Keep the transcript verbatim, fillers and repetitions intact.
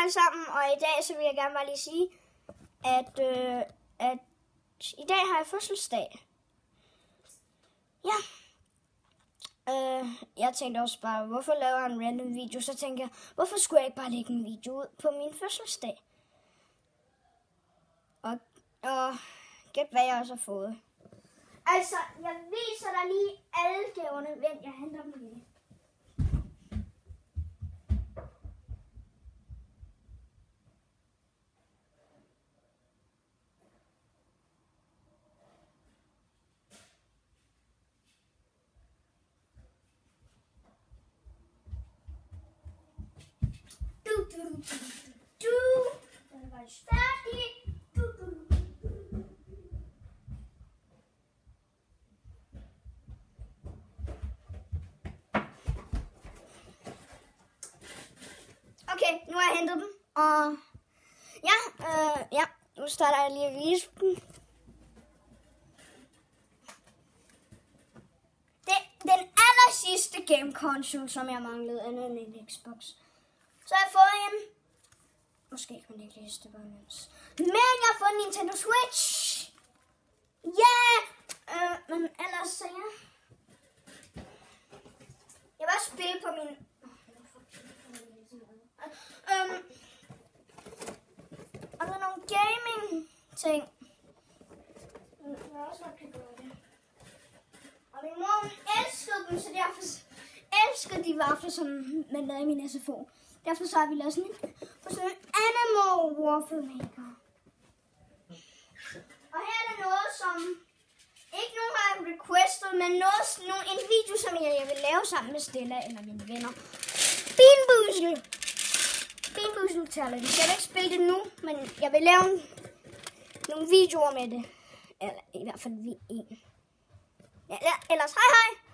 alle sammen, og i dag så vil jeg gerne bare lige sige, at, øh, at i dag har jeg fødselsdag. Ja. Øh, jeg tænkte også bare, hvorfor laver jeg en random video? Så tænkte jeg, hvorfor skulle jeg ikke bare lægge en video ud på min fødselsdag? Og, og gæt hvad jeg også har fået. Altså, jeg viser dig lige alle gaverne. Vent, jeg henter dem lige. Du, du, du, du. Den var færdig. Du, du, du. Okay, nu har jeg hentet dem, og ja, øh, ja, nu starter jeg lige at vise dem. Det den aller sidste game console, som jeg manglede, andet end en Xbox. Så har jeg fået en, måske kan man ikke læse det bare mens. Men jeg har fået en Nintendo Switch. Ja, yeah! øh, men ellers så ja. Jeg vil også spille på min... Um, og der er nogle gaming ting. Jeg også godt kan gøre det. Og min mor elskede dem, så derfor elsker de vafler, som man lavede i min S F O. Derfor så har vi lavet sådan en, for sådan en animal waffle maker. Og her er der noget, som ikke nogen har requestet, men noget, noget, en video, som jeg, jeg vil lave sammen med Stella eller mine venner. Bean Boozle! Bean Boozle Challenge. Jeg vil ikke spille det nu, men jeg vil lave nogle videoer med det. Eller i hvert fald en. Ja, ellers hej hej!